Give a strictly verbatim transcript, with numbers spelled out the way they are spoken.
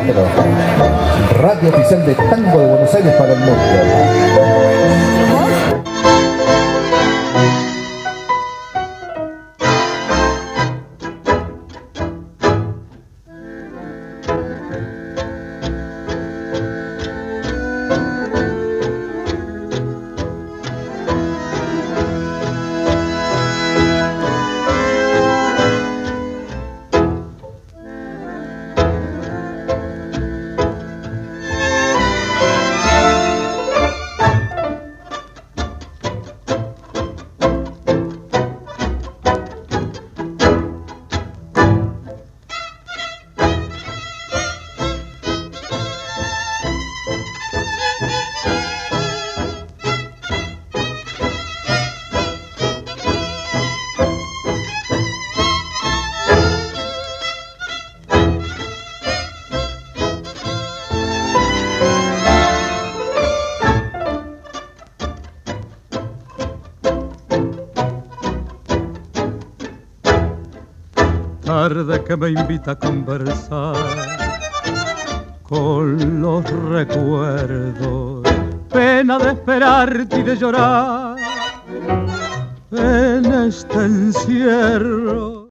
cuatro, radio oficial de tango de Buenos Aires para el mundo. Tarde que me invita a conversar con los recuerdos, pena de esperarte y de llorar en este encierro.